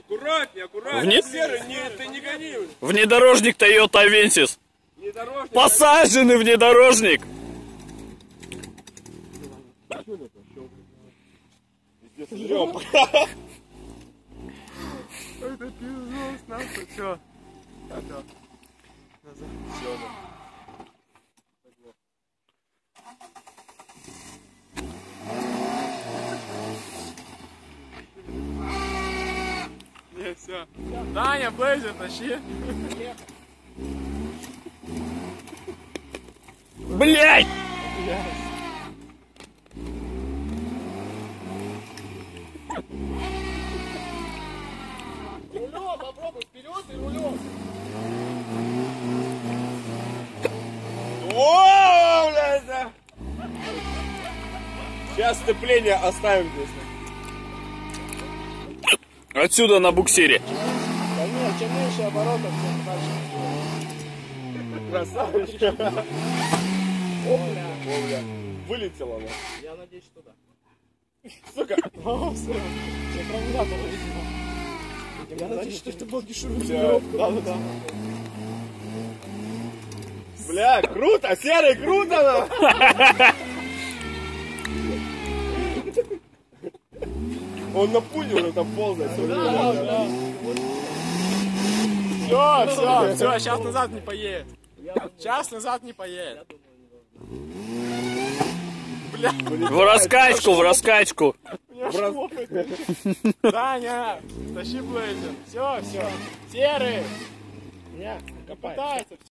Аккуратнее, аккуратнее. Серый, ты не гони. Внедорожник Toyota Avensis. Внедорожник. Посаженный внедорожник. Это пиздос, нахуй, все. Все, не, все. Даня, Блейзер, тащи. Блять! Рулем, попробуй, вперед и рулем. О, блядь, да. Сейчас сцепление оставим здесь. Отсюда на буксире. Да нет, чем меньше оборотов, тем дальше. Красавчик. О, бля. Вылетело она. Я надеюсь, что да. Сука. О, все. Я провода повредила. Я надеюсь, что это был дешевый. Да. Бля, круто, Серый, круто! Он на пуне уже там ползает. Все, сейчас назад не поедет. Сейчас назад не поедет. Бля, В раскачку. меня шлопает. Даня, тащи Блейзер. Все. Серый. Не, копай. Пытается.